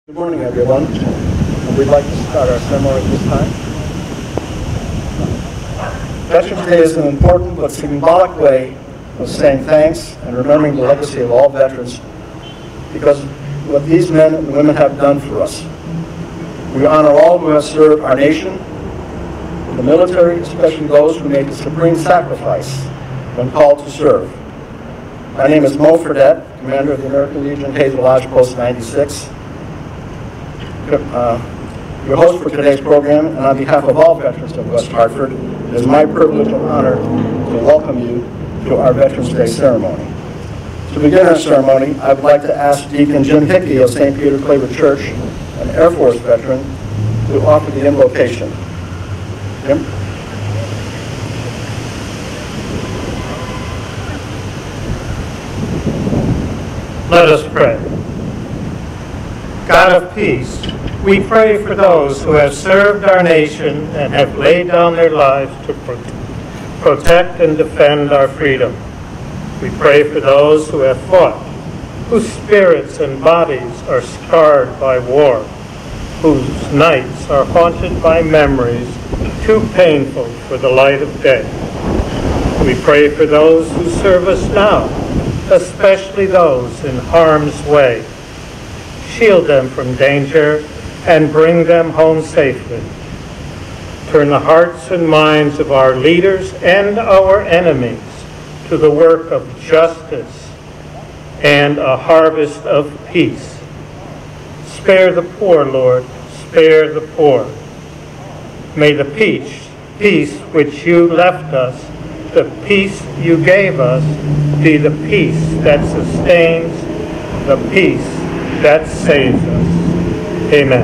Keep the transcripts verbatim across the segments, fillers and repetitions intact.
Good morning, everyone. We'd like to start our ceremony at this time. Veterans Day is an important but symbolic way of saying thanks and remembering the legacy of all veterans because of what these men and women have done for us. We honor all who have served our nation, the military, especially those who made the supreme sacrifice when called to serve. My name is Mo Fredette, Commander of the American Legion Hazel Lodge Post ninety-six. Uh, your host for today's program, and on behalf of all veterans of West Hartford, it is my privilege and honor to welcome you to our Veterans Day ceremony. To begin our ceremony, I would like to ask Deacon Jim Hickey of Saint Peter Claver Church, an Air Force veteran, to offer the invocation. Jim? Let us pray. God of peace, we pray for those who have served our nation and have laid down their lives to pro protect and defend our freedom. We pray for those who have fought, whose spirits and bodies are scarred by war, whose nights are haunted by memories too painful for the light of day. We pray for those who serve us now, especially those in harm's way. Shield them from danger and bring them home safely. Turn the hearts and minds of our leaders and our enemies to the work of justice and a harvest of peace. Spare the poor, Lord, spare the poor. May the peace, peace which you left us, the peace you gave us, be the peace that sustains, the peace that saves us. Amen.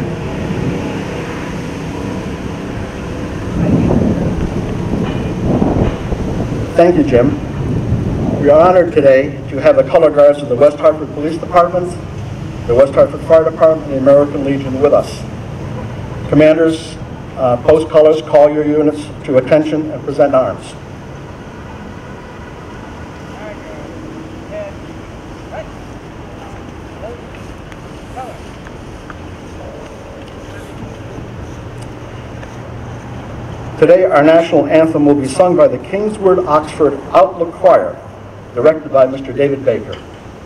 Thank you, Jim. We are honored today to have the color guards of the West Hartford Police Department, the West Hartford Fire Department, and the American Legion with us. Commanders, uh, post colors, call your units to attention and present arms. Today, our national anthem will be sung by the Kingswood Oxford Outlook Choir, directed by Mister David Baker.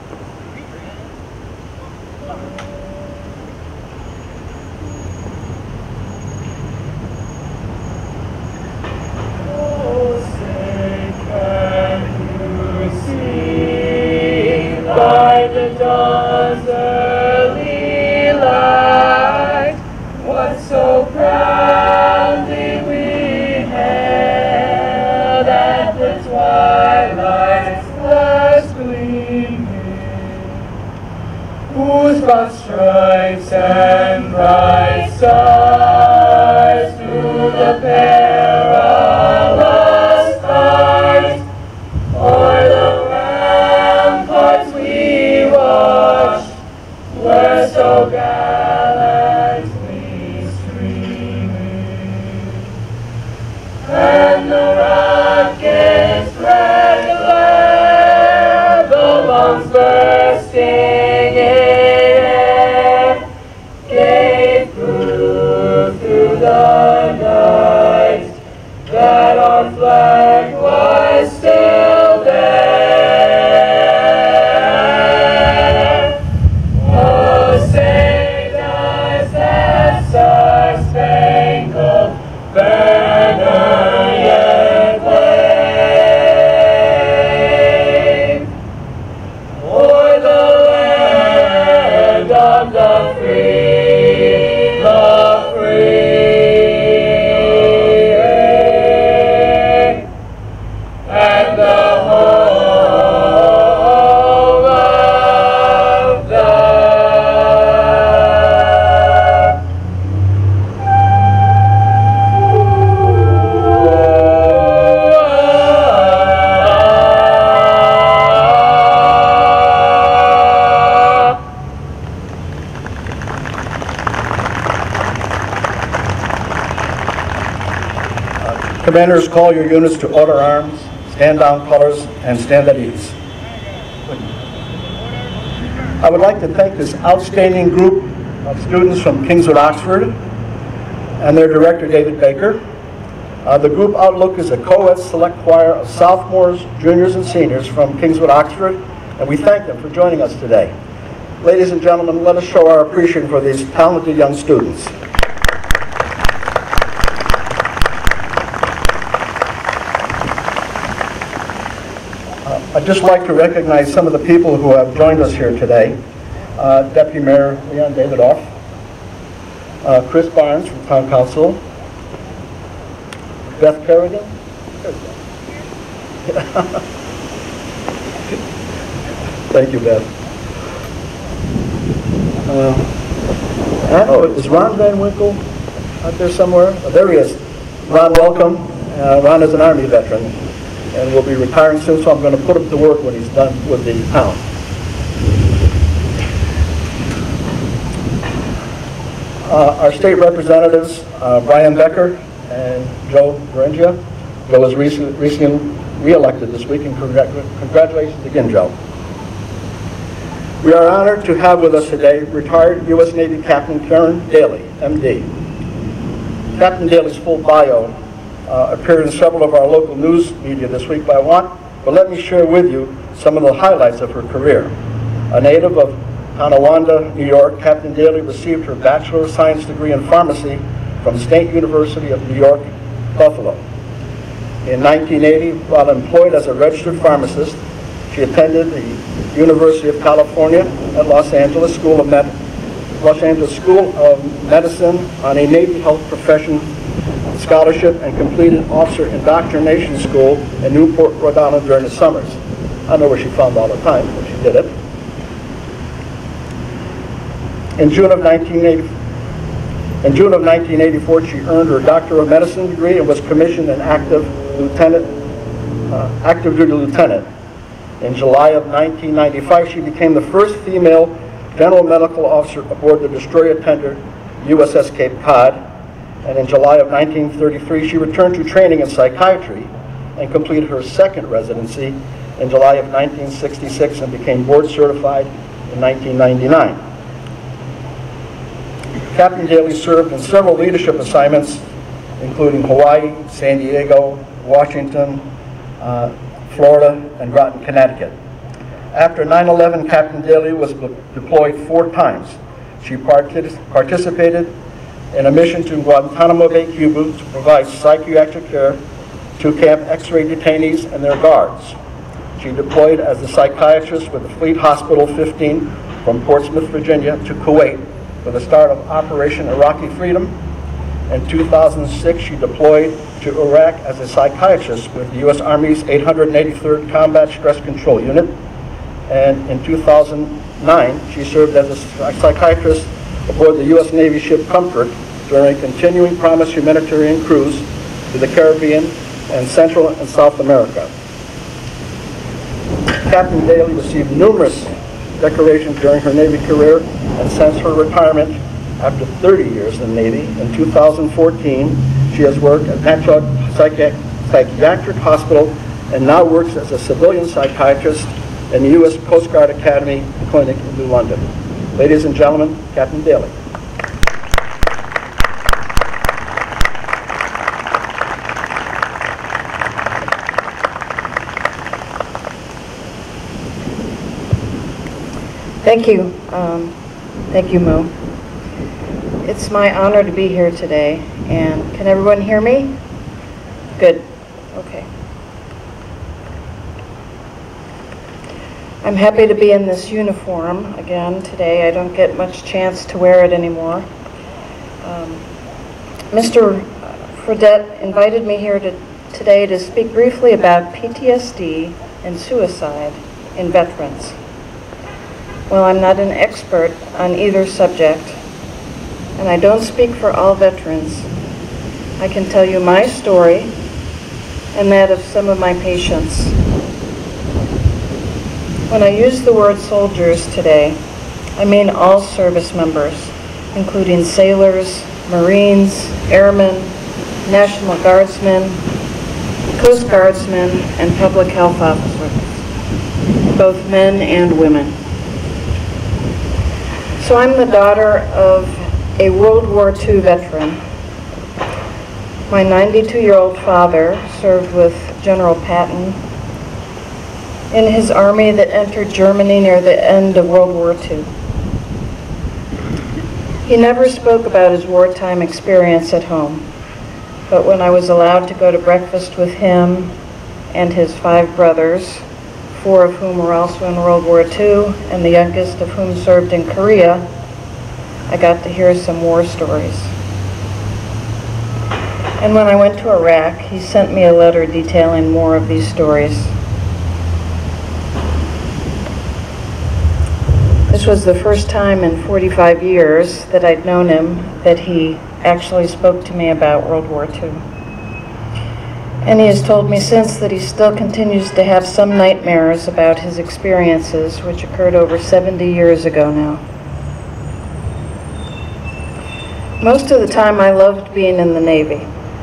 Stripes and bright stars through the perilous fight, o'er the ramparts we watched, were so gallantly streaming, and the rocket's red glare, the bombs bursting in the night, that our flag was still there. Oh, say does that star-spangled banner yet wave o'er the land of the free, the free. Commanders, call your units to order arms, stand down colors, and stand at ease. I would like to thank this outstanding group of students from Kingswood Oxford and their director, David Baker. Uh, the group Outlook is a co-ed select choir of sophomores, juniors, and seniors from Kingswood Oxford, and we thank them for joining us today. Ladies and gentlemen, let us show our appreciation for these talented young students. Uh, I'd just like to recognize some of the people who have joined us here today. Uh, Deputy Mayor Leon Davidoff, uh, Chris Barnes from Town Council, Beth Kerrigan. Thank you, Beth. Uh, oh, is Ron Van Winkle out there somewhere? Oh, there he is. Ron, welcome. Uh, Ron is an Army veteran and will be retiring soon, so I'm going to put him to work when he's done with the town. Uh, our state representatives, uh, Brian Becker and Joe Berengia. Joe was recently, recently re-elected this week, and congr congratulations again, Joe. We are honored to have with us today retired U S Navy Captain Karen Daly, M D. Captain Daly's full bio uh, appeared in several of our local news media this week, but I want, but let me share with you some of the highlights of her career. A native of Tonawanda, New York, Captain Daly received her Bachelor of Science degree in pharmacy from State University of New York, Buffalo. In nineteen eighty, while employed as a registered pharmacist, she attended the University of California at Los Angeles School of Med Los Angeles School of Medicine on a Navy Health Profession scholarship and completed Officer Indoctrination School in Newport, Rhode Island during the summers. I don't know where she found all the time, but she did it. In June of nineteen eighty, in June of nineteen eighty-four, she earned her Doctor of Medicine degree and was commissioned an active lieutenant, uh, active duty lieutenant. In July of nineteen ninety-five, she became the first female general medical officer aboard the destroyer tender U S S Cape Cod. And in July of nineteen thirty-three, she returned to training in psychiatry and completed her second residency in July of nineteen sixty-six and became board certified in nineteen ninety-nine. Captain Daly served in several leadership assignments, including Hawaii, San Diego, Washington, uh, Florida, and Groton, Connecticut. After nine eleven, Captain Daly was deployed four times. She partic participated in a mission to Guantanamo Bay, Cuba, to provide psychiatric care to Camp X-ray detainees and their guards. She deployed as a psychiatrist with the Fleet Hospital fifteen from Portsmouth, Virginia to Kuwait for the start of Operation Iraqi Freedom. In two thousand six, she deployed to Iraq as a psychiatrist with the U S Army's eight hundred eighty-third Combat Stress Control Unit. And in two thousand nine, she served as a psychiatrist aboard the U S Navy ship Comfort during a continuing Promise humanitarian cruise to the Caribbean and Central and South America. Captain Daly received numerous decorations during her Navy career, and since her retirement after thirty years in the Navy, in two thousand fourteen, she has worked at Patchogue Psychiatric Hospital and now works as a civilian psychiatrist in the U S Coast Guard Academy Clinic in New London. Ladies and gentlemen, Captain Daly. Thank you. Um, thank you, Moo. It's my honor to be here today, and can everyone hear me? Good. Okay. I'm happy to be in this uniform again today. I don't get much chance to wear it anymore. Um, Mister Fredette invited me here to, today to speak briefly about P T S D and suicide in veterans. Well, I'm not an expert on either subject, and I don't speak for all veterans. I can tell you my story and that of some of my patients. When I use the word soldiers today, I mean all service members, including sailors, Marines, airmen, National Guardsmen, Coast Guardsmen, and public health officers, both men and women. So I'm the daughter of a World War Two veteran. My ninety-two-year-old father served with General Patton in his army that entered Germany near the end of World War Two. He never spoke about his wartime experience at home, but when I was allowed to go to breakfast with him and his five brothers, four of whom were also in World War Two, and the youngest of whom served in Korea, I got to hear some war stories. And when I went to Iraq, he sent me a letter detailing more of these stories. This was the first time in forty-five years that I'd known him that he actually spoke to me about World War Two. And he has told me since that he still continues to have some nightmares about his experiences, which occurred over seventy years ago now. Most of the time I loved being in the Navy.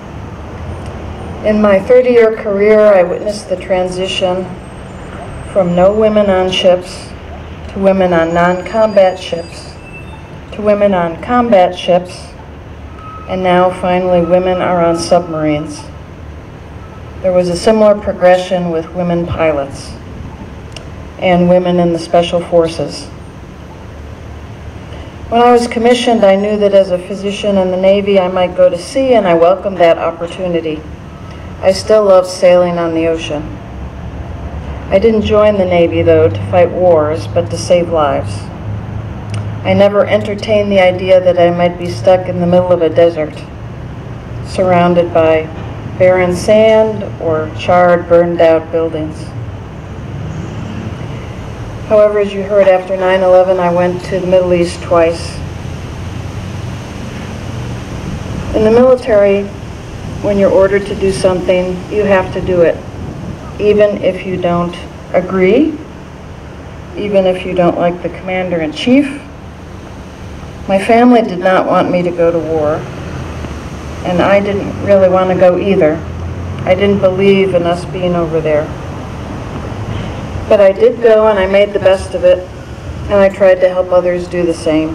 In my thirty-year career, I witnessed the transition from no women on ships to women on non-combat ships to women on combat ships, and now finally women are on submarines. There was a similar progression with women pilots and women in the special forces. When I was commissioned, I knew that as a physician in the Navy, I might go to sea, and I welcomed that opportunity. I still love sailing on the ocean. I didn't join the Navy, though, to fight wars, but to save lives. I never entertained the idea that I might be stuck in the middle of a desert, surrounded by barren sand or charred, burned-out buildings. However, as you heard, after nine eleven, I went to the Middle East twice. In the military, when you're ordered to do something, you have to do it, even if you don't agree, even if you don't like the commander-in-chief. My family did not want me to go to war, and I didn't really want to go either. I didn't believe in us being over there. But I did go, and I made the best of it, and I tried to help others do the same.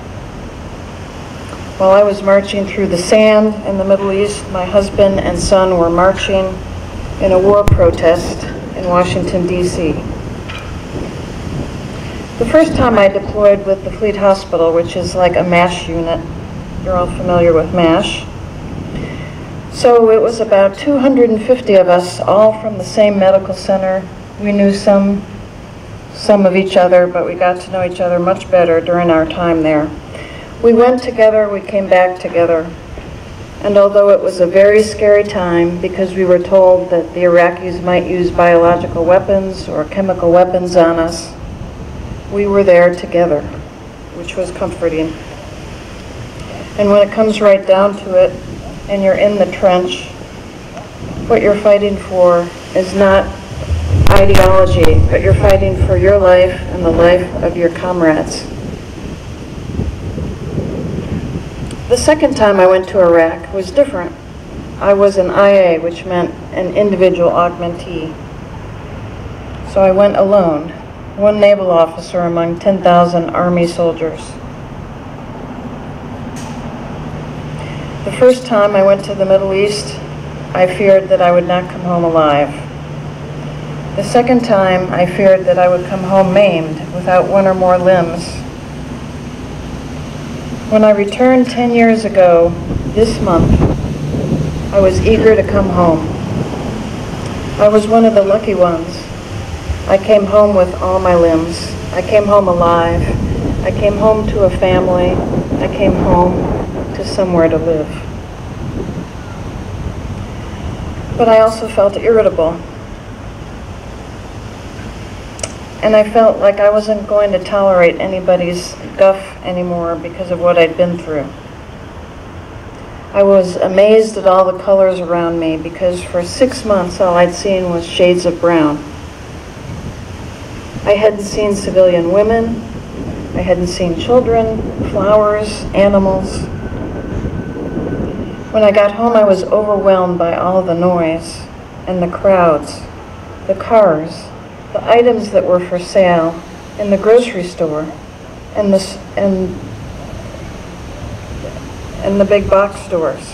While I was marching through the sand in the Middle East, my husband and son were marching in a war protest in Washington, D C The first time I deployed with the Fleet Hospital, which is like a MASH unit. You're all familiar with MASH. So it was about two hundred fifty of us, all from the same medical center. We knew some, some of each other, but we got to know each other much better during our time there. We went together, we came back together. And although it was a very scary time because we were told that the Iraqis might use biological weapons or chemical weapons on us, we were there together, which was comforting. And when it comes right down to it, and you're in the trench, what you're fighting for is not ideology, but you're fighting for your life and the life of your comrades. The second time I went to Iraq was different. I was an I A, which meant an individual augmentee. So I went alone, one naval officer among ten thousand Army soldiers. The first time I went to the Middle East, I feared that I would not come home alive. The second time, I feared that I would come home maimed, without one or more limbs. When I returned ten years ago, this month, I was eager to come home. I was one of the lucky ones. I came home with all my limbs. I came home alive. I came home to a family. I came home to somewhere to live. But I also felt irritable. And I felt like I wasn't going to tolerate anybody's guff anymore because of what I'd been through. I was amazed at all the colors around me because for six months all I'd seen was shades of brown. I hadn't seen civilian women, I hadn't seen children, flowers, animals. When I got home, I was overwhelmed by all the noise and the crowds, the cars, the items that were for sale in the grocery store, and the, s- and, and the big box stores.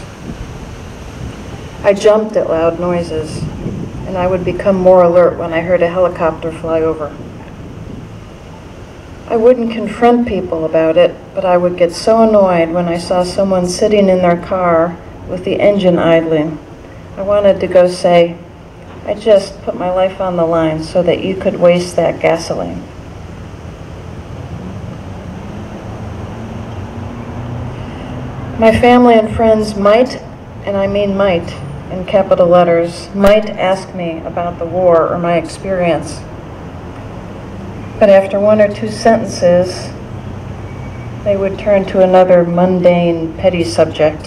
I jumped at loud noises, and I would become more alert when I heard a helicopter fly over. I wouldn't confront people about it, but I would get so annoyed when I saw someone sitting in their car with the engine idling. I wanted to go say, I just put my life on the line so that you could waste that gasoline. My family and friends might, and I mean might, in capital letters, might ask me about the war or my experience. But after one or two sentences, they would turn to another mundane, petty subject.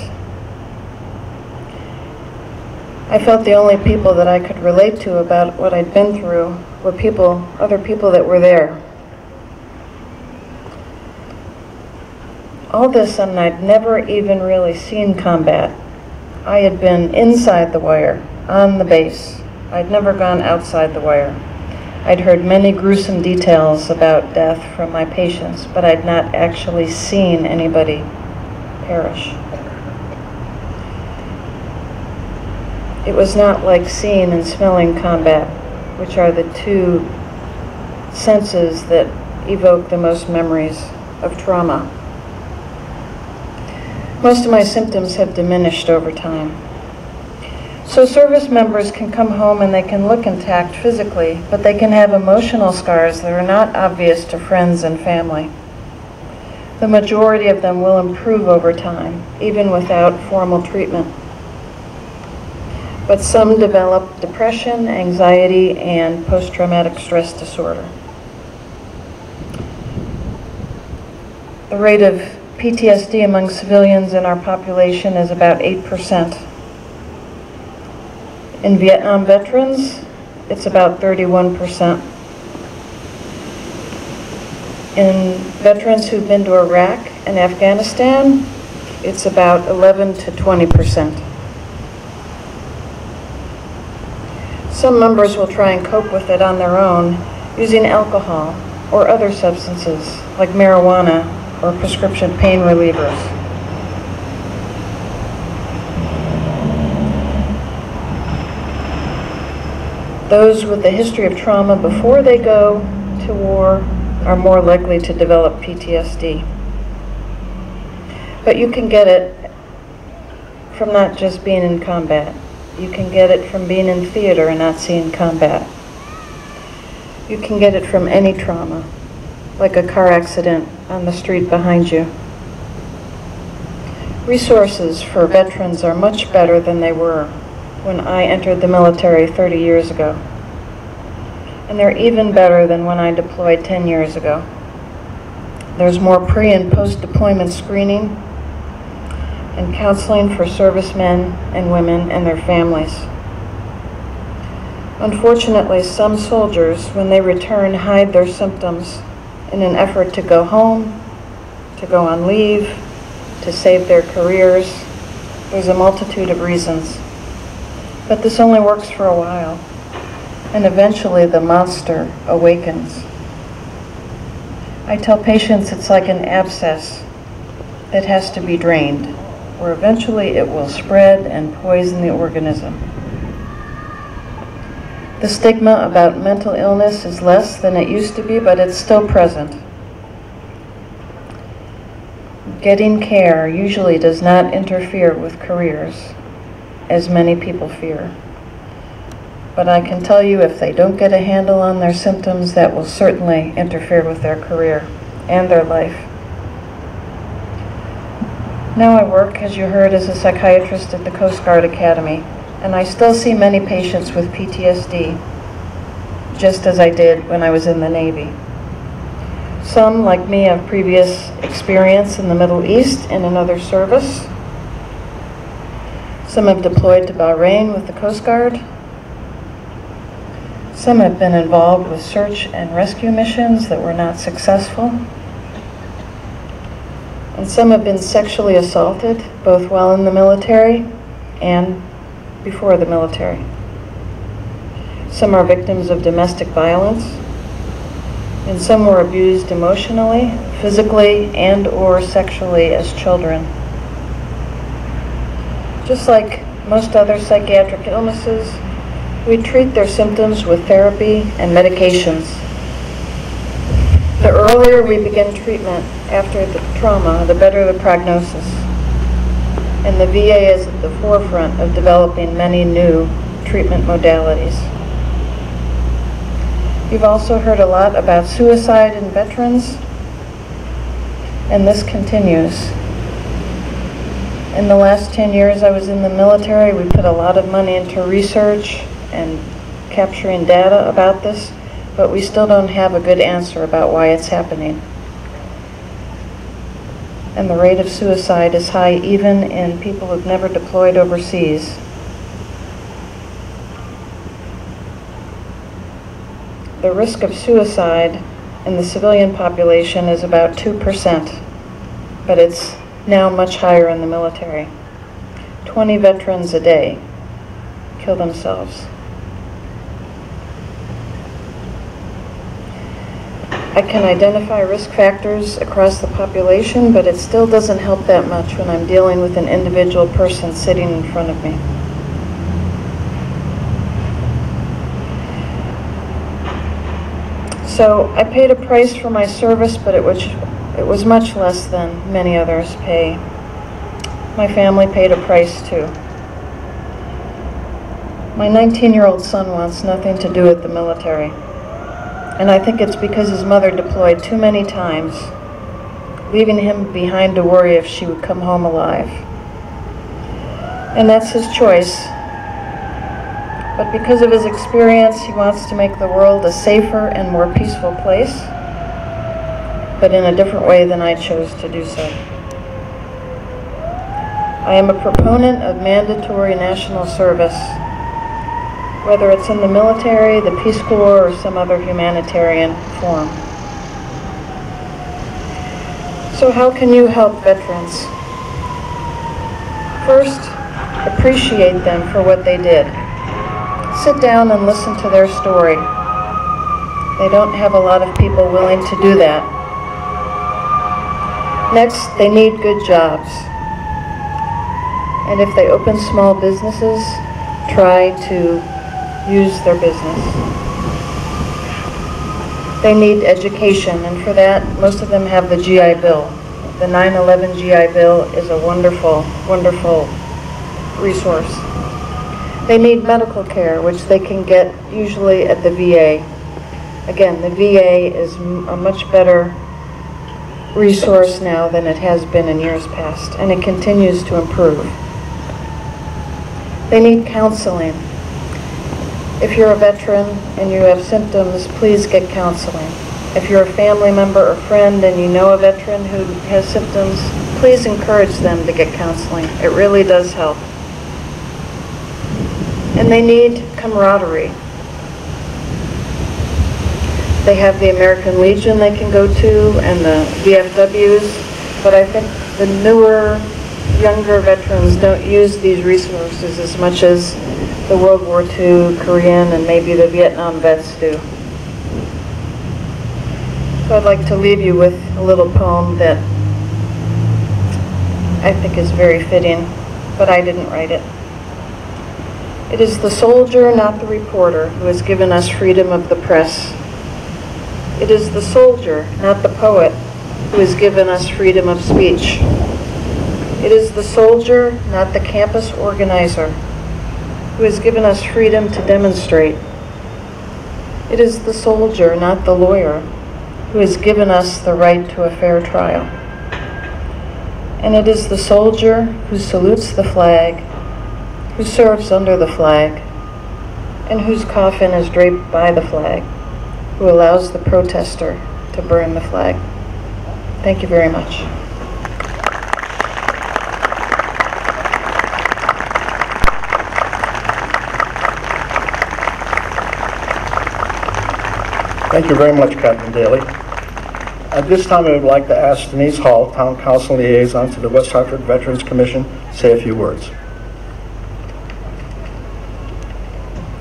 I felt the only people that I could relate to about what I'd been through were people, other people that were there. All this, and I'd never even really seen combat. I had been inside the wire, on the base. I'd never gone outside the wire. I'd heard many gruesome details about death from my patients, but I'd not actually seen anybody perish. It was not like seeing and smelling combat, which are the two senses that evoke the most memories of trauma. Most of my symptoms have diminished over time. So service members can come home and they can look intact physically, but they can have emotional scars that are not obvious to friends and family. The majority of them will improve over time, even without formal treatment. But some develop depression, anxiety, and post-traumatic stress disorder. The rate of P T S D among civilians in our population is about eight percent. In Vietnam veterans, it's about thirty-one percent. In veterans who've been to Iraq and Afghanistan, it's about eleven to twenty percent. Some members will try and cope with it on their own using alcohol or other substances like marijuana or prescription pain relievers. Those with a history of trauma before they go to war are more likely to develop P T S D. But you can get it from not just being in combat. You can get it from being in theater and not seeing combat. You can get it from any trauma, like a car accident on the street behind you. Resources for veterans are much better than they were when I entered the military thirty years ago. And they're even better than when I deployed ten years ago. There's more pre- and post-deployment screening and counseling for servicemen and women and their families. Unfortunately, some soldiers, when they return, hide their symptoms in an effort to go home, to go on leave, to save their careers. There's a multitude of reasons. But this only works for a while, and eventually the monster awakens. I tell patients it's like an abscess that has to be drained, where eventually it will spread and poison the organism. The stigma about mental illness is less than it used to be, but it's still present. Getting care usually does not interfere with careers, as many people fear. But I can tell you, if they don't get a handle on their symptoms, that will certainly interfere with their career and their life. Now I work, as you heard, as a psychiatrist at the Coast Guard Academy, and I still see many patients with P T S D, just as I did when I was in the Navy. Some, like me, have previous experience in the Middle East and another service. Some have deployed to Bahrain with the Coast Guard. Some have been involved with search and rescue missions that were not successful. And some have been sexually assaulted, both while in the military and before the military. Some are victims of domestic violence, and some were abused emotionally, physically and/or sexually as children. Just like most other psychiatric illnesses, we treat their symptoms with therapy and medications. The earlier we begin treatment after the trauma, the better the prognosis. And the V A is at the forefront of developing many new treatment modalities. You've also heard a lot about suicide in veterans, and this continues. In the last ten years I was in the military, we put a lot of money into research and capturing data about this, but we still don't have a good answer about why it's happening. And the rate of suicide is high even in people who've never deployed overseas. The risk of suicide in the civilian population is about two percent, but it's now much higher in the military. twenty veterans a day kill themselves. I can identify risk factors across the population, but it still doesn't help that much when I'm dealing with an individual person sitting in front of me. So I paid a price for my service, but it was, it was much less than many others pay. My family paid a price too. My nineteen-year-old son wants nothing to do with the military. And I think it's because his mother deployed too many times, leaving him behind to worry if she would come home alive. And that's his choice. But because of his experience, he wants to make the world a safer and more peaceful place, but in a different way than I chose to do so. I am a proponent of mandatory national service, whether it's in the military, the Peace Corps, or some other humanitarian form. So how can you help veterans? First, appreciate them for what they did. Sit down and listen to their story. They don't have a lot of people willing to do that. Next, they need good jobs. And if they open small businesses, try to use their business. They need education, and for that, most of them have the G I Bill. The nine eleven G I Bill is a wonderful, wonderful resource. They need medical care, which they can get usually at the V A. Again, the V A is a much better resource now than it has been in years past, and it continues to improve. They need counseling. If you're a veteran and you have symptoms, please get counseling. If you're a family member or friend and you know a veteran who has symptoms, please encourage them to get counseling. It really does help. And they need camaraderie. They have the American Legion they can go to and the V F Ws, but I think the newer, younger veterans don't use these resources as much as the World War Two, Korean, and maybe the Vietnam vets do. So I'd like to leave you with a little poem that I think is very fitting, but I didn't write it. It is the soldier, not the reporter, who has given us freedom of the press. It is the soldier, not the poet, who has given us freedom of speech. It is the soldier, not the campus organizer, who has given us freedom to demonstrate. It is the soldier, not the lawyer, who has given us the right to a fair trial. And it is the soldier who salutes the flag, who serves under the flag, and whose coffin is draped by the flag, who allows the protester to burn the flag. Thank you very much. Thank you very much, Captain Daly. At this time, I would like to ask Denise Hall, Town Council Liaison to the West Hartford Veterans Commission, to say a few words.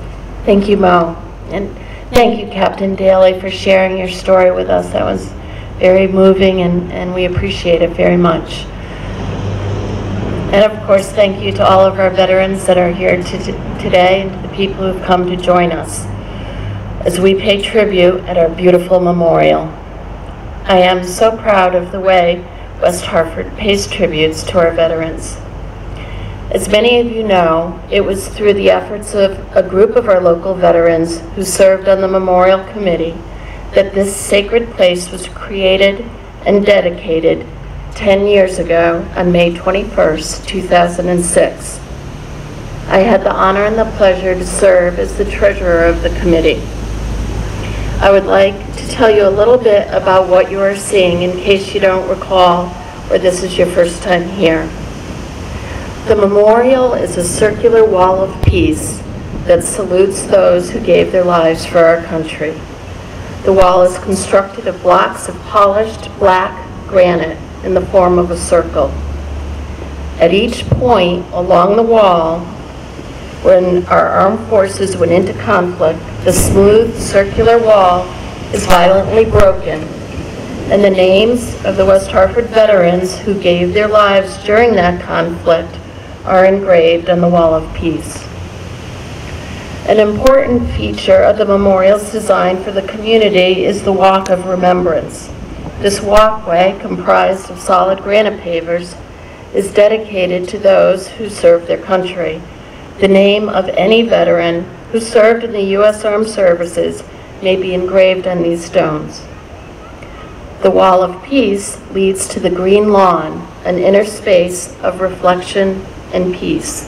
Thank you, Mo. And thank you, Captain Daly, for sharing your story with us. That was very moving, and, and we appreciate it very much. And of course, thank you to all of our veterans that are here to, to, today, and to the people who have come to join us as we pay tribute at our beautiful memorial. I am so proud of the way West Hartford pays tributes to our veterans. As many of you know, it was through the efforts of a group of our local veterans who served on the memorial committee that this sacred place was created and dedicated ten years ago on May twenty-first, two thousand six. I had the honor and the pleasure to serve as the treasurer of the committee. I would like to tell you a little bit about what you are seeing in case you don't recall or this is your first time here. The memorial is a circular wall of peace that salutes those who gave their lives for our country. The wall is constructed of blocks of polished black granite in the form of a circle. At each point along the wall, when our armed forces went into conflict, the smooth circular wall is violently broken, and the names of the West Hartford veterans who gave their lives during that conflict are engraved on the wall of peace. An important feature of the memorial's design for the community is the Walk of Remembrance. This walkway, comprised of solid granite pavers, is dedicated to those who served their country. The name of any veteran who served in the U S Armed Services may be engraved on these stones. The Wall of Peace leads to the green lawn, an inner space of reflection and peace.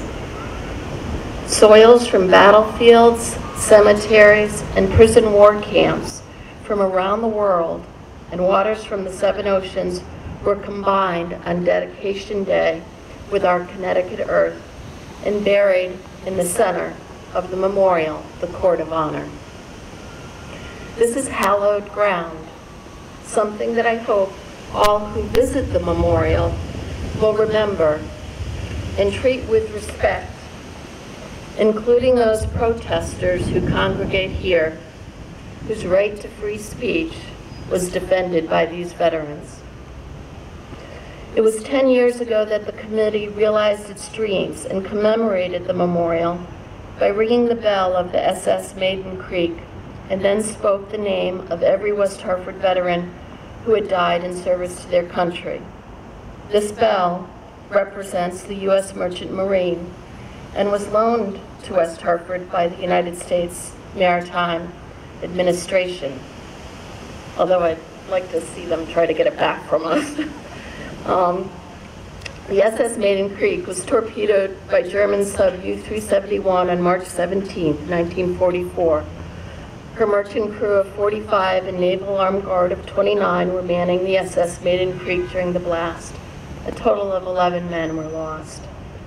Soils from battlefields, cemeteries, and prison war camps from around the world and waters from the seven oceans were combined on Dedication Day with our Connecticut earth and buried in the center of the memorial, the Court of Honor. This is hallowed ground, something that I hope all who visit the memorial will remember and treat with respect, including those protesters who congregate here, whose right to free speech was defended by these veterans. It was ten years ago that the committee realized its dreams and commemorated the memorial by ringing the bell of the S S Maiden Creek, and then spoke the name of every West Hartford veteran who had died in service to their country. This bell represents the U S Merchant Marine and was loaned to West Hartford by the United States Maritime Administration, although I'd like to see them try to get it back from us. um, the S S Maiden Creek was torpedoed by German sub U three seventy-one on March seventeenth, nineteen forty-four. Her merchant crew of forty-five and Naval Armed Guard of twenty-nine were manning the S S Maiden Creek during the blast. A total of eleven men were lost.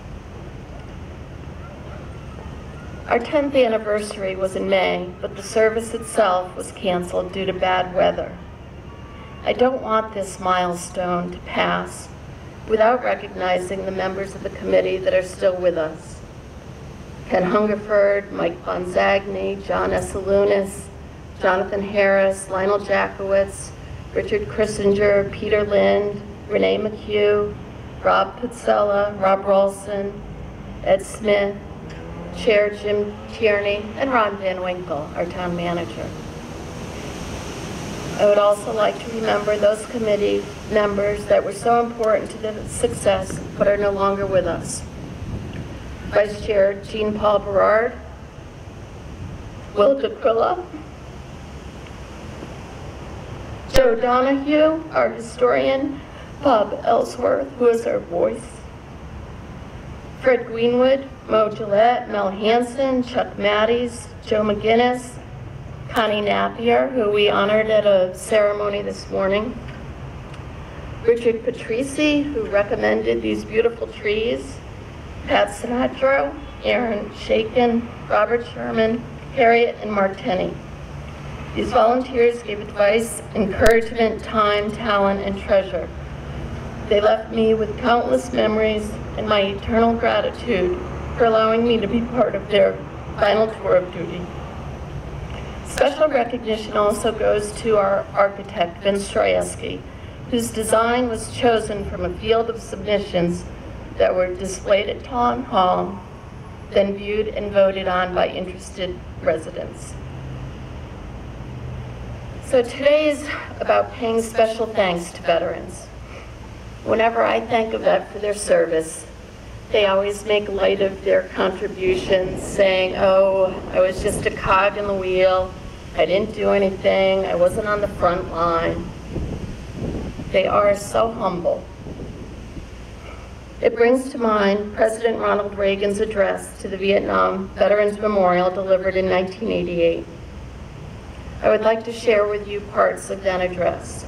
Our tenth anniversary was in May, but the service itself was canceled due to bad weather. I don't want this milestone to pass without recognizing the members of the committee that are still with us. Ken Hungerford, Mike Bonzagni, John Essalunas, Jonathan Harris, Lionel Jackowitz, Richard Christinger, Peter Lind, Renee McHugh, Rob Pizzella, Rob Rolson, Ed Smith, Chair Jim Tierney, and Ron Van Winkle, our town manager. I would also like to remember those committee members that were so important to the success but are no longer with us. Vice Chair Jean Paul Berard, Will DeQuilla, Joe Donahue, our historian, Bob Ellsworth, who is our voice, Fred Greenwood, Mo Gillette, Mel Hansen, Chuck Matties, Joe McGinnis, Connie Napier, who we honored at a ceremony this morning, Richard Patrici, who recommended these beautiful trees, Pat Sinatra, Aaron Shakin, Robert Sherman, Harriet, and Mark Tenney. These volunteers gave advice, encouragement, time, talent, and treasure. They left me with countless memories and my eternal gratitude for allowing me to be part of their final tour of duty. Special recognition also goes to our architect, Vince Troyeski, whose design was chosen from a field of submissions that were displayed at Town Hall, then viewed and voted on by interested residents. So today is about paying special thanks to veterans. Whenever I thank a vet for their service, they always make light of their contributions, saying, oh, I was just a cog in the wheel, I didn't do anything, I wasn't on the front line. They are so humble. It brings to mind President Ronald Reagan's address to the Vietnam Veterans Memorial delivered in nineteen eighty-eight. I would like to share with you parts of that address.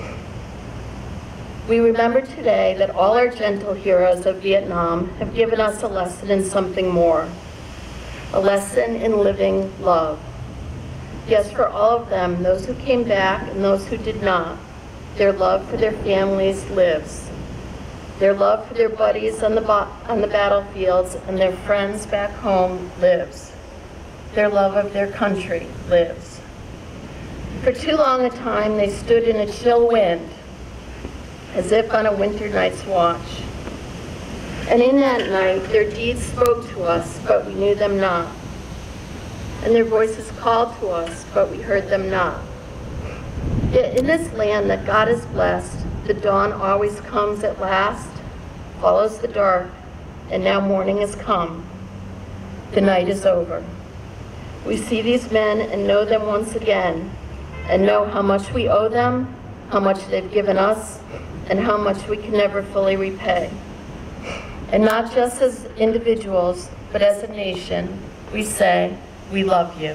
We remember today that all our gentle heroes of Vietnam have given us a lesson in something more, a lesson in living love. Yes, for all of them, those who came back and those who did not, their love for their families lives. Their love for their buddies on the, on the battlefields and their friends back home lives. Their love of their country lives. For too long a time, they stood in a chill wind, as if on a winter night's watch. And in that night, their deeds spoke to us, but we knew them not. And their voices called to us, but we heard them not. Yet in this land that God has blessed, the dawn always comes at last, follows the dark, and now morning has come. The night is over. We see these men and know them once again, and know how much we owe them, how much they've given us, and how much we can never fully repay. And not just as individuals, but as a nation, we say, we love you.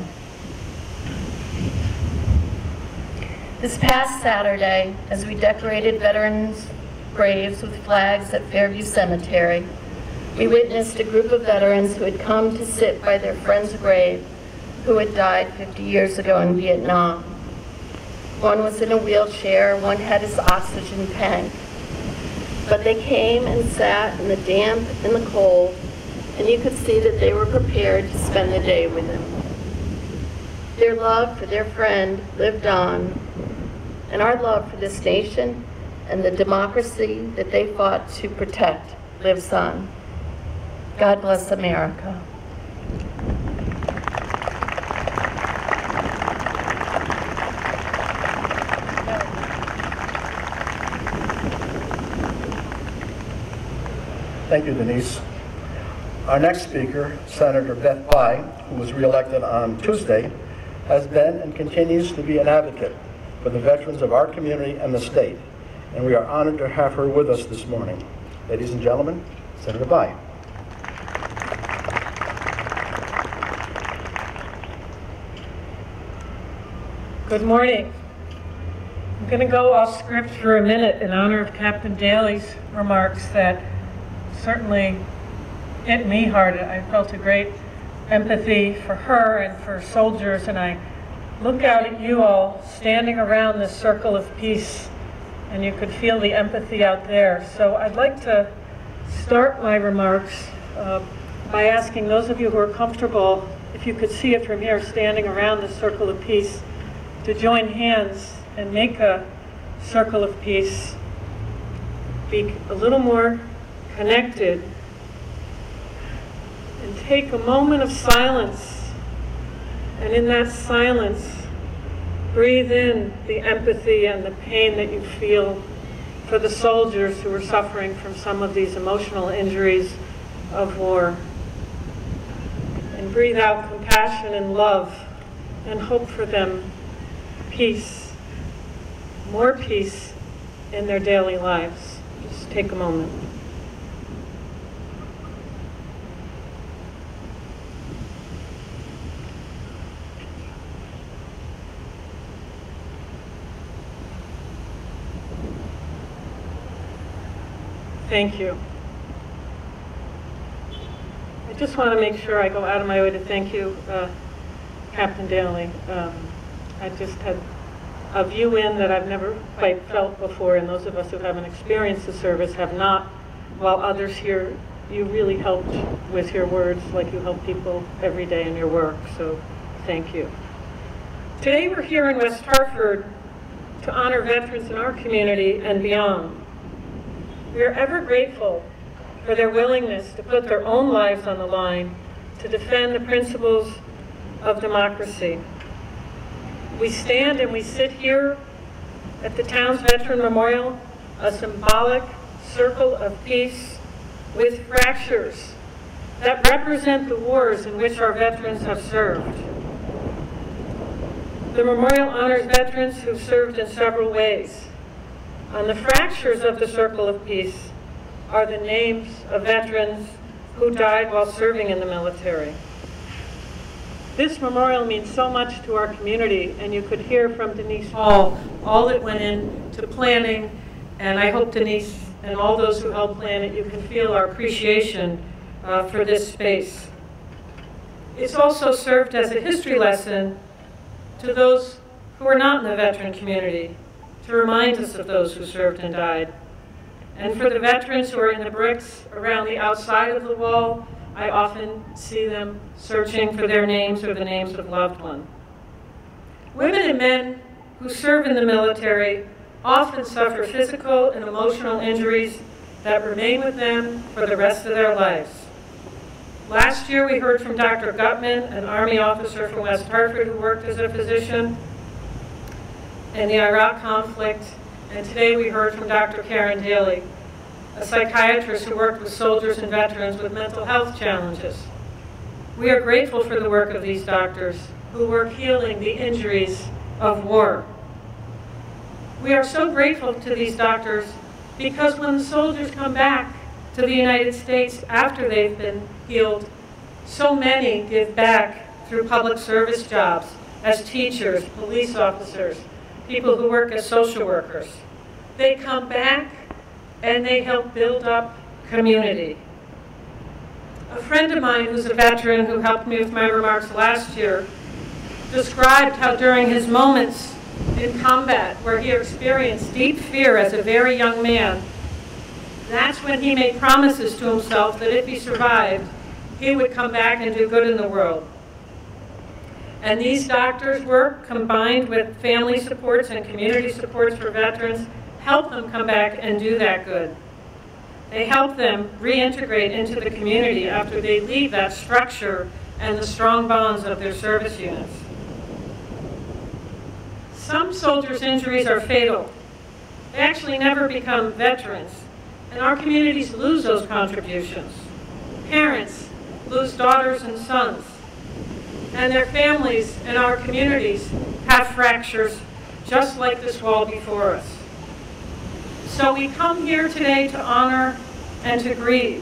This past Saturday, as we decorated veterans' graves with flags at Fairview Cemetery, we witnessed a group of veterans who had come to sit by their friend's grave who had died fifty years ago in Vietnam. One was in a wheelchair, one had his oxygen tank. But they came and sat in the damp and the cold, and you could see that they were prepared to spend the day with him. Their love for their friend lived on, and our love for this nation and the democracy that they fought to protect lives on. God bless America. Thank you, Denise. Our next speaker, Senator Beth Bai, who was reelected on Tuesday, has been and continues to be an advocate for the veterans of our community and the state, and we are honored to have her with us this morning. Ladies and gentlemen, Senator Bai. Good morning. I'm going to go off script for a minute in honor of Captain Daly's remarks that certainly hit me hard. I felt a great empathy for her and for soldiers, and I look out at you all standing around this circle of peace, and you could feel the empathy out there. So I'd like to start my remarks uh, by asking those of you who are comfortable, if you could see it from here, standing around this circle of peace, to join hands and make a circle of peace, be a little more connected, and take a moment of silence, and in that silence breathe in the empathy and the pain that you feel for the soldiers who are suffering from some of these emotional injuries of war, and breathe out compassion and love and hope for them peace, more peace in their daily lives. Just take a moment. Thank you. I just want to make sure I go out of my way to thank you, uh, Captain Daly. Um, I just had a view in that I've never quite felt before, and those of us who haven't experienced the service have not, while others here, you really helped with your words like you help people every day in your work, so thank you. Today we're here in West Hartford to honor veterans in our community and beyond. We are ever grateful for their willingness to put their own lives on the line to defend the principles of democracy. We stand and we sit here at the town's Veteran Memorial, a symbolic circle of peace with fractures that represent the wars in which our veterans have served. The memorial honors veterans who served in several ways. On the fractures of the circle of peace are the names of veterans who died while serving in the military. This memorial means so much to our community, and you could hear from Denise Hall all that went into planning, and I hope Denise and all those who helped plan it, you can feel our appreciation uh, for this space. It's also served as a history lesson to those who are not in the veteran community, to remind us of those who served and died. And for the veterans who are in the bricks around the outside of the wall, I often see them searching for their names or the names of loved ones. Women and men who serve in the military often suffer physical and emotional injuries that remain with them for the rest of their lives. Last year we heard from Doctor Gutman, an Army officer from West Hartford who worked as a physician in the Iraq conflict, and today we heard from Doctor Karen Daly, a psychiatrist who worked with soldiers and veterans with mental health challenges. We are grateful for the work of these doctors who work healing the injuries of war. We are so grateful to these doctors because when the soldiers come back to the United States after they've been healed, so many give back through public service jobs as teachers, police officers, people who work as social workers. They come back and they help build up community. A friend of mine who's a veteran who helped me with my remarks last year described how during his moments in combat where he experienced deep fear as a very young man, that's when he made promises to himself that if he survived, he would come back and do good in the world. And these doctors' work, combined with family supports and community supports for veterans, help them come back and do that good. They help them reintegrate into the community after they leave that structure and the strong bonds of their service units. Some soldiers' injuries are fatal. They actually never become veterans, and our communities lose those contributions. Parents lose daughters and sons, and their families and our communities have fractures just like this wall before us. So we come here today to honor and to grieve.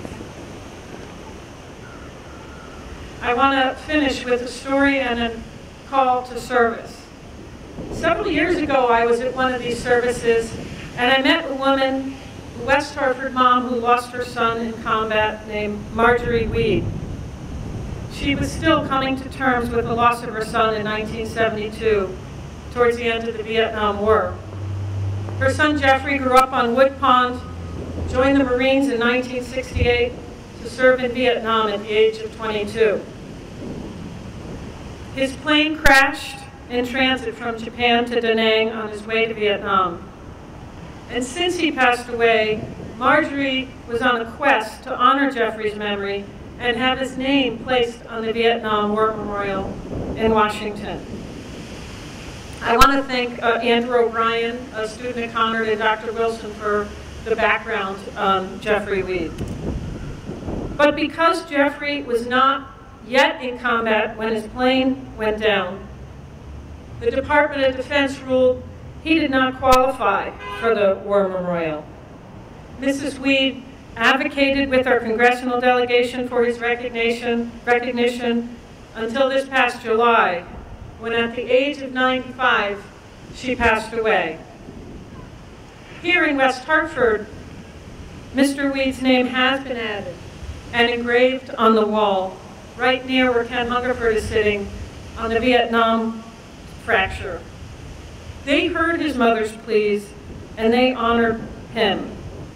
I want to finish with a story and a call to service. Several years ago, I was at one of these services, and I met a woman, a West Hartford mom who lost her son in combat named Marjorie Weed. She was still coming to terms with the loss of her son in nineteen seventy-two, towards the end of the Vietnam War. Her son Jeffrey grew up on Wood Pond, joined the Marines in nineteen sixty-eight to serve in Vietnam at the age of twenty-two. His plane crashed in transit from Japan to Da Nang on his way to Vietnam. And since he passed away, Marjorie was on a quest to honor Jeffrey's memory and have his name placed on the Vietnam War Memorial in Washington. I want to thank uh, Andrew O'Brien, a student at Conard, and Doctor Wilson for the background on Jeffrey Weed. But because Jeffrey was not yet in combat when his plane went down, the Department of Defense ruled he did not qualify for the War Memorial. Missus Weed advocated with our congressional delegation for his recognition, recognition until this past July, when at the age of ninety-five, she passed away. Here in West Hartford, Mister Weed's name has been added and engraved on the wall, right near where Ken Hungerford is sitting, on the Vietnam fracture. They heard his mother's pleas, and they honored him.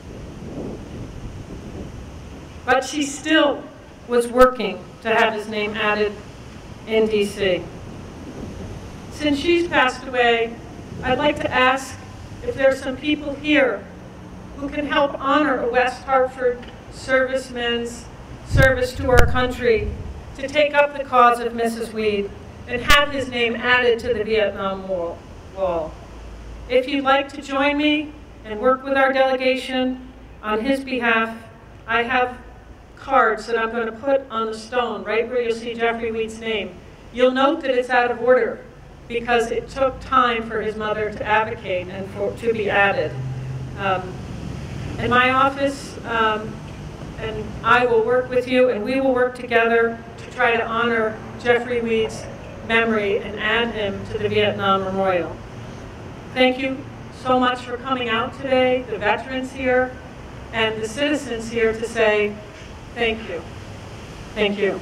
But she still was working to have his name added in D C since she's passed away, I'd like to ask if there's some people here who can help honor a West Hartford serviceman's service to our country, to take up the cause of Missus Weed and have his name added to the Vietnam Wall. If you'd like to join me and work with our delegation on his behalf, I have cards that I'm going to put on the stone right where you'll see Jeffrey Weed's name. You'll note that it's out of order because it took time for his mother to advocate and for to be added. Um, in my office, um, and I will work with you, and we will work together to try to honor Jeffrey Weed's memory and add him to the Vietnam Memorial. Thank you so much for coming out today, the veterans here, and the citizens here to say thank you. Thank you.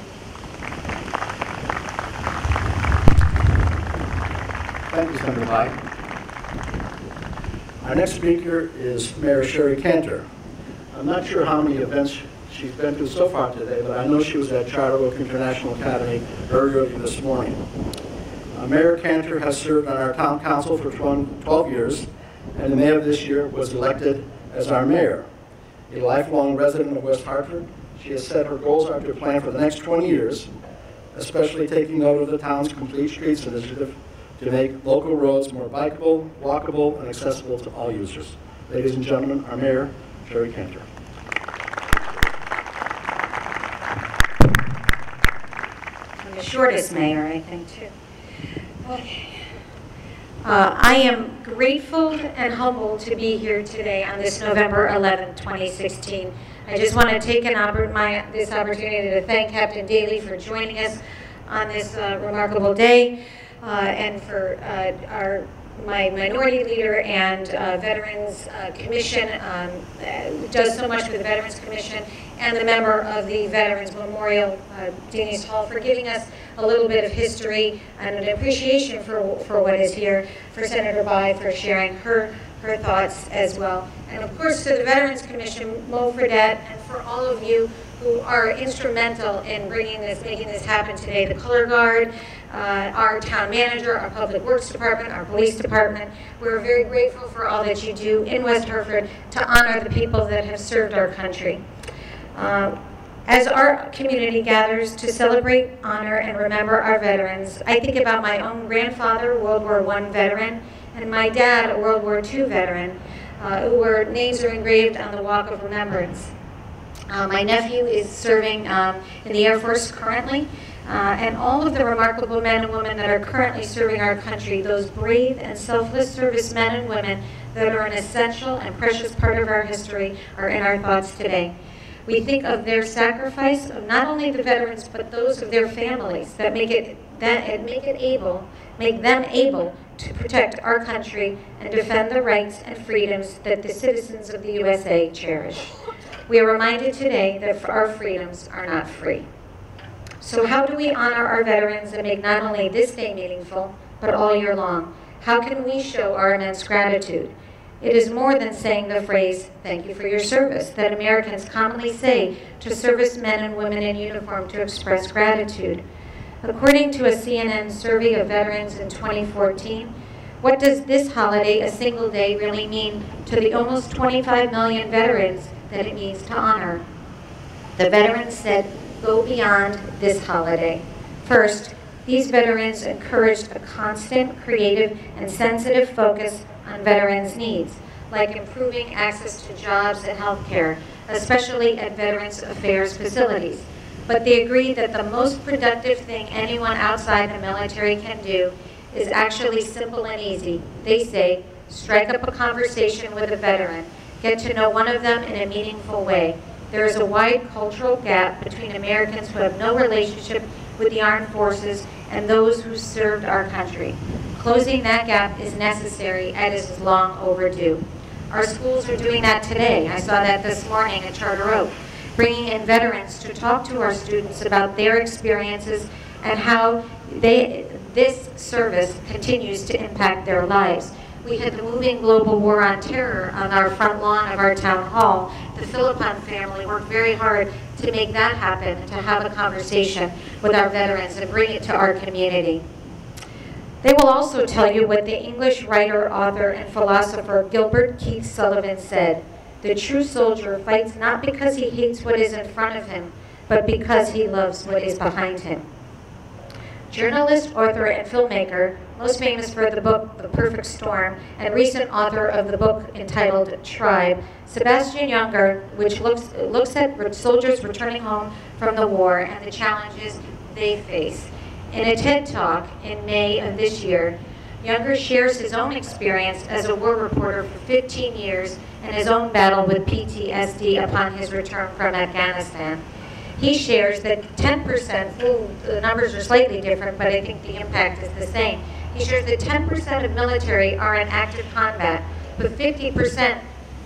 Thank you, Senator Pike. Our next speaker is Mayor Sherry Cantor. I'm not sure how many events she's been to so far today, but I know she was at Charter Oak International Academy earlier this morning. Uh, Mayor Cantor has served on our town council for twelve years, and in May of this year was elected as our mayor. A lifelong resident of West Hartford, she has said her goals are to plan for the next twenty years, especially taking note of the town's Complete Streets initiative to make local roads more bikeable, walkable, and accessible to all users. Ladies and gentlemen, our mayor, Sherry Cantor. I'm the shortest mayor, I think, too. Okay. Uh, I am grateful and humbled to be here today on this November eleventh, twenty sixteen. I just want to take an oppor my, this opportunity to thank Captain Daly for joining us on this uh, remarkable day, uh, and for uh, our my minority leader and uh, Veterans uh, Commission, um, uh, does so much for the Veterans Commission, and the member of the Veterans Memorial, uh, Denise Hall, for giving us a little bit of history and an appreciation for, for what is here, for Senator Bai for sharing her, her thoughts as well. And of course to the Veterans Commission, Mo Fredette, and for all of you who are instrumental in bringing this, making this happen today, the Color Guard, Uh, our town manager, our public works department, our police department. We're very grateful for all that you do in West Hartford to honor the people that have served our country. Uh, as our community gathers to celebrate, honor, and remember our veterans, I think about my own grandfather, World War One veteran, and my dad, a World War Two veteran, uh, who were names are engraved on the Walk of Remembrance. Uh, my nephew is serving um, in the Air Force currently. Uh, and all of the remarkable men and women that are currently serving our country, those brave and selfless service men and women that are an essential and precious part of our history, are in our thoughts today. We think of their sacrifice of not only the veterans, but those of their families that make it that make it able, make them able to protect our country and defend the rights and freedoms that the citizens of the U S A cherish. We are reminded today that our freedoms are not free. So how do we honor our veterans and make not only this day meaningful, but all year long? How can we show our immense gratitude? It is more than saying the phrase, "Thank you for your service," that Americans commonly say to servicemen and women in uniform to express gratitude. According to a C N N survey of veterans in twenty fourteen, what does this holiday, a single day, really mean to the almost twenty-five million veterans that it means to honor? The veterans said, "Go beyond this holiday." First, these veterans encouraged a constant, creative, and sensitive focus on veterans' needs, like improving access to jobs and health care, especially at Veterans Affairs facilities. But they agreed that the most productive thing anyone outside the military can do is actually simple and easy. They say, strike up a conversation with a veteran, get to know one of them in a meaningful way. There is a wide cultural gap between Americans who have no relationship with the armed forces and those who served our country. Closing that gap is necessary and is long overdue. Our schools are doing that today. I saw that this morning at Charter Oak, bringing in veterans to talk to our students about their experiences and how they, this service continues to impact their lives. We had the Moving Global War on Terror on our front lawn of our town hall. The Philippon family worked very hard to make that happen, to have a conversation with our veterans and bring it to our community. They will also tell you what the English writer, author, and philosopher Gilbert Keith Sullivan said: "The true soldier fights not because he hates what is in front of him, but because he loves what is behind him." Journalist, author, and filmmaker, most famous for the book The Perfect Storm, and recent author of the book entitled Tribe, Sebastian Junger, which looks, looks at soldiers returning home from the war and the challenges they face. In a TED Talk in May of this year, Junger shares his own experience as a war reporter for fifteen years and his own battle with P T S D upon his return from Afghanistan. He shares that ten percent, ooh, the numbers are slightly different, but I think the impact is the same. He shares that ten percent of military are in active combat, but fifty percent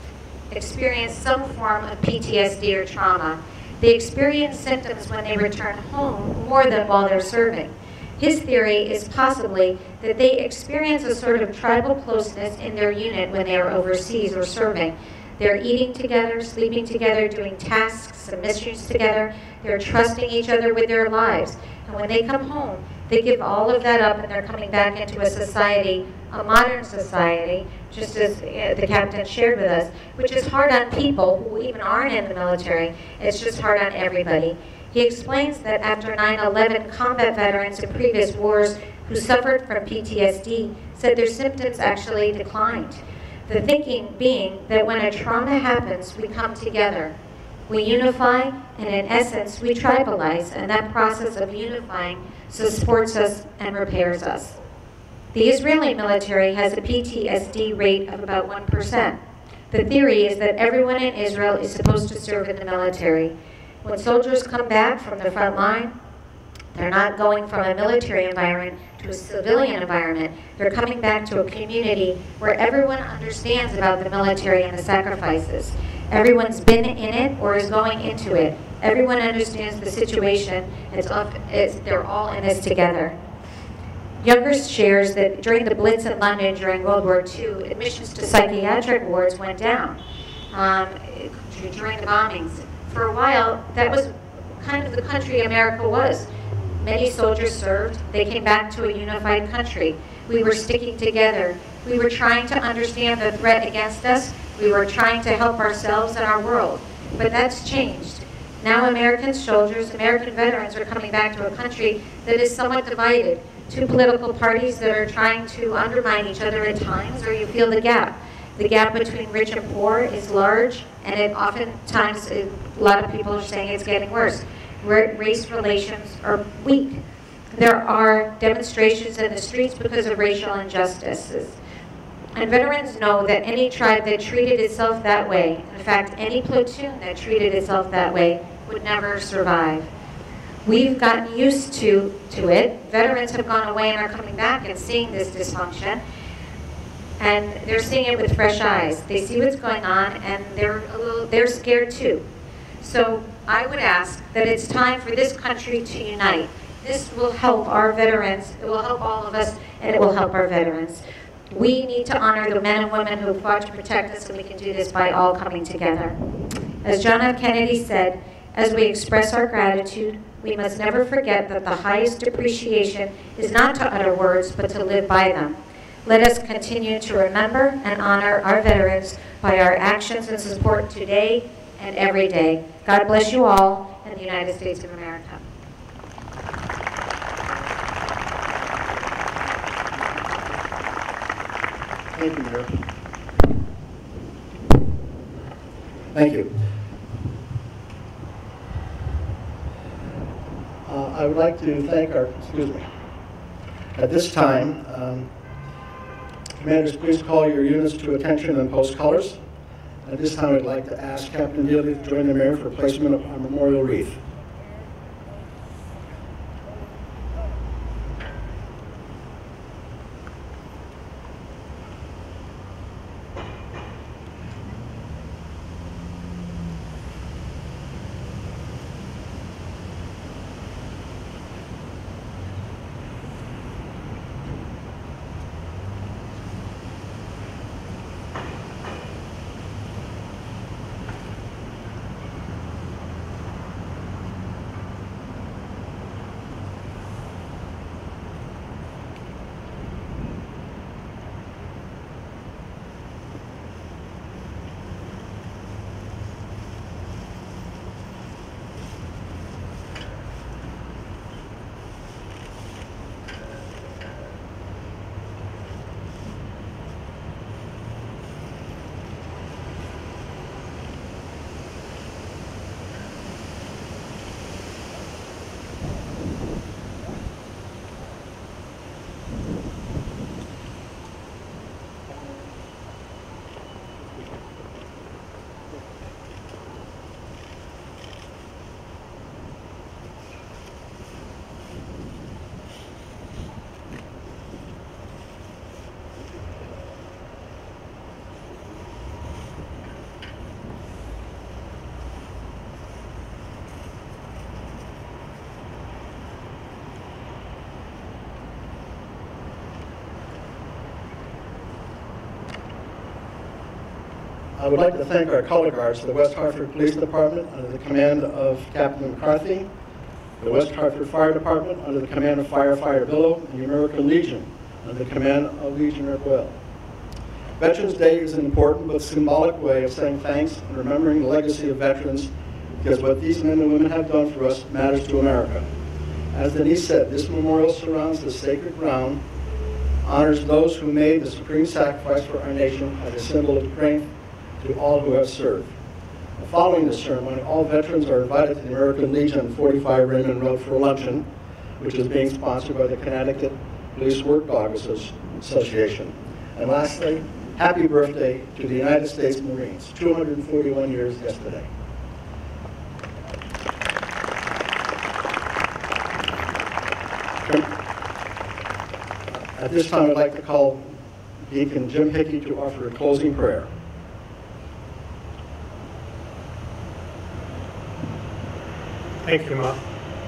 experience some form of P T S D or trauma. They experience symptoms when they return home more than while they're serving. His theory is possibly that they experience a sort of tribal closeness in their unit when they are overseas or serving. They're eating together, sleeping together, doing tasks and missions together. They're trusting each other with their lives. And when they come home, they give all of that up and they're coming back into a society, a modern society, just as the captain shared with us, which is hard on people who even aren't in the military. It's just hard on everybody. He explains that after nine eleven, combat veterans in previous wars who suffered from P T S D said their symptoms actually declined. The thinking being that when a trauma happens, we come together. We unify, and in essence, we tribalize, and that process of unifying supports us and repairs us. The Israeli military has a P T S D rate of about one percent. The theory is that everyone in Israel is supposed to serve in the military. When soldiers come back from the front line, they're not going from a military environment to a civilian environment. They're coming back to a community where everyone understands about the military and the sacrifices. Everyone's been in it or is going into it. Everyone understands the situation. It's, up, it's they're all in this together. Junger shares that during the Blitz in London during World War Two, admissions to psychiatric wards went down um, during the bombings. For a while, that was kind of the country America was. Many soldiers served. They came back to a unified country. We were sticking together. We were trying to understand the threat against us. We were trying to help ourselves and our world. But that's changed. Now American soldiers, American veterans are coming back to a country that is somewhat divided. Two political parties that are trying to undermine each other at times, or you feel the gap. The gap between rich and poor is large, and it oftentimes, it, a lot of people are saying it's getting worse. Race relations are weak. There are demonstrations in the streets because of racial injustices. And veterans know that any tribe that treated itself that way, in fact, any platoon that treated itself that way, would never survive. We've gotten used to, to it. Veterans have gone away and are coming back and seeing this dysfunction. And they're seeing it with fresh eyes. They see what's going on, and they're a little, they're scared too. So I would ask that it's time for this country to unite. This will help our veterans, it will help all of us, and it will help our veterans. We need to honor the men and women who fought to protect us, and we can do this by all coming together. As John F. Kennedy said, as we express our gratitude, we must never forget that the highest appreciation is not to utter words, but to live by them. Let us continue to remember and honor our veterans by our actions and support today and every day. God bless you all and the United States of America. Thank you, Mayor. Thank you. Uh, I would like to thank our, excuse me, at this time, um, commanders, please call your units to attention and post colors. At this time, I'd like to ask Captain Daly to join the Mayor for placement of our memorial wreath. I would like to thank our color guards, the West Hartford Police Department under the command of Captain McCarthy, the West Hartford Fire Department under the command of Firefighter Billow, and the American Legion under the command of Legionnaire Boyle. Veterans Day is an important but symbolic way of saying thanks and remembering the legacy of veterans, because what these men and women have done for us matters to America. As Denise said, this memorial surrounds the sacred ground, honors those who made the supreme sacrifice for our nation as a symbol of strength to all who have served. Following the ceremony, all veterans are invited to the American Legion, forty-five Raymond Road for a luncheon, which is being sponsored by the Connecticut Police Work Dog Association. And lastly, happy birthday to the United States Marines, two hundred forty-one years yesterday. At this time, I'd like to call Deacon Jim Hickey to offer a closing prayer. Thank you, Mom.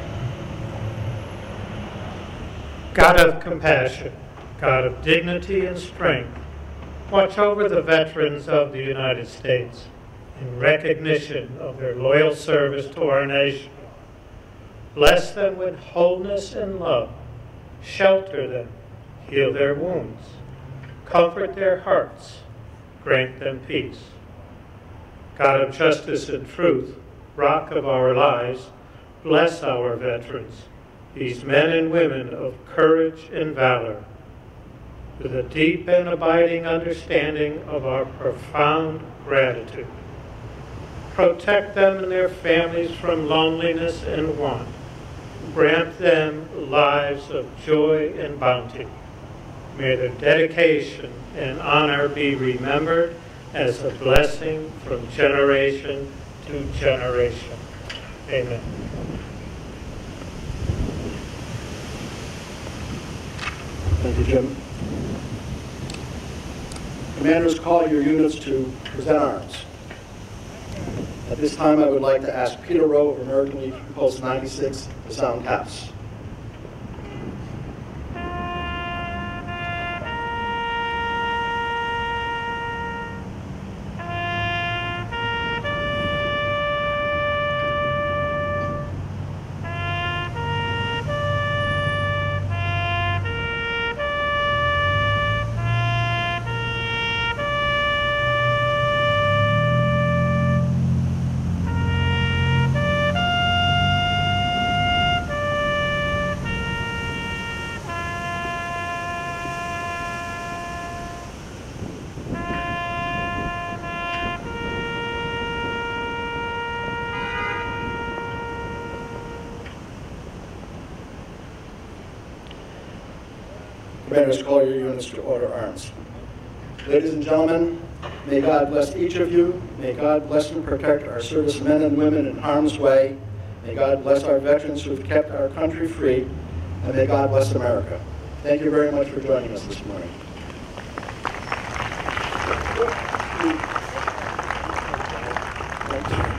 God of compassion, God of dignity and strength, watch over the veterans of the United States in recognition of their loyal service to our nation. Bless them with wholeness and love. Shelter them, heal their wounds, comfort their hearts, grant them peace. God of justice and truth, rock of our lives, bless our veterans, these men and women of courage and valor, with a deep and abiding understanding of our profound gratitude. Protect them and their families from loneliness and want. Grant them lives of joy and bounty. May their dedication and honor be remembered as a blessing from generation to generation. Amen. Thank you, Jim. Commanders, call your units to present arms. At this time, I would like to ask Peter Rowe of American Legion Post ninety-six to sound caps. Commanders, call your units to order arms. Ladies and gentlemen, may God bless each of you. May God bless and protect our servicemen and women in harm's way. May God bless our veterans who have kept our country free. And may God bless America. Thank you very much for joining us this morning. Thank you.